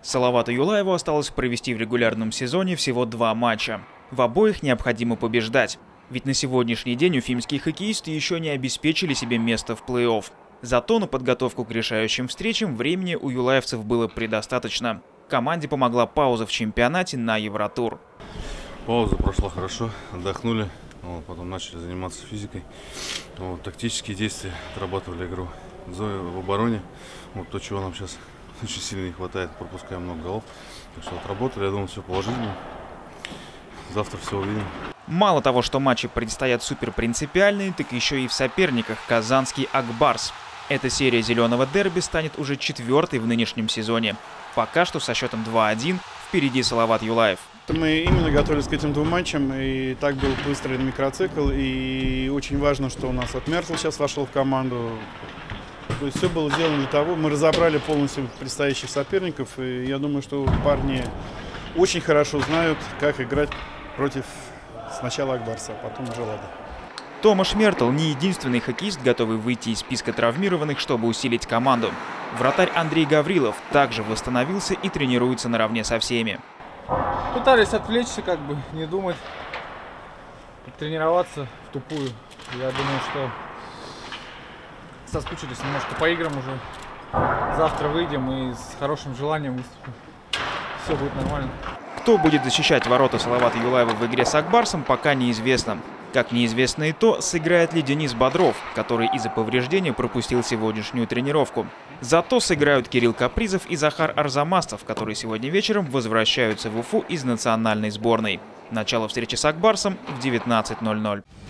Салавату Юлаеву осталось провести в регулярном сезоне всего 2 матча. В обоих необходимо побеждать. Ведь на сегодняшний день уфимские хоккеисты еще не обеспечили себе место в плей-офф. Зато на подготовку к решающим встречам времени у юлаевцев было предостаточно. Команде помогла пауза в чемпионате на Евротур. Пауза прошла хорошо, отдохнули, потом начали заниматься физикой. Тактические действия, отрабатывали игру в обороне. То, чего нам сейчас очень сильно не хватает, пропускаем много голов. Так что отработали, я думаю, все положительно. Завтра все увидим. Мало того, что матчи предстоят суперпринципиальные, так еще и в соперниках казанский Акбарс. Эта серия зеленого дерби станет уже 4-й в нынешнем сезоне. Пока что со счетом 2-1 впереди Салават Юлаев. Мы именно готовились к этим 2 матчам, и так был выстроен микроцикл. И очень важно, что у нас Мертл сейчас вошел в команду. То есть все было сделано для того, мы разобрали полностью предстоящих соперников. И я думаю, что парни очень хорошо знают, как играть против сначала Акбарса, а потом уже Лада. Томаш Мертл не единственный хоккеист, готовый выйти из списка травмированных, чтобы усилить команду. Вратарь Андрей Гаврилов также восстановился и тренируется наравне со всеми. Пытались отвлечься, не думать, тренироваться в тупую. Я думаю, что соскучились немножко по играм уже. Завтра выйдем и с хорошим желанием выступим. Все будет нормально. Кто будет защищать ворота Салавата Юлаева в игре с Акбарсом, пока неизвестно. Как неизвестно и то, сыграет ли Денис Бодров, который из-за повреждения пропустил сегодняшнюю тренировку. Зато сыграют Кирилл Капризов и Захар Арзамасов, которые сегодня вечером возвращаются в Уфу из национальной сборной. Начало встречи с Акбарсом в 19:00.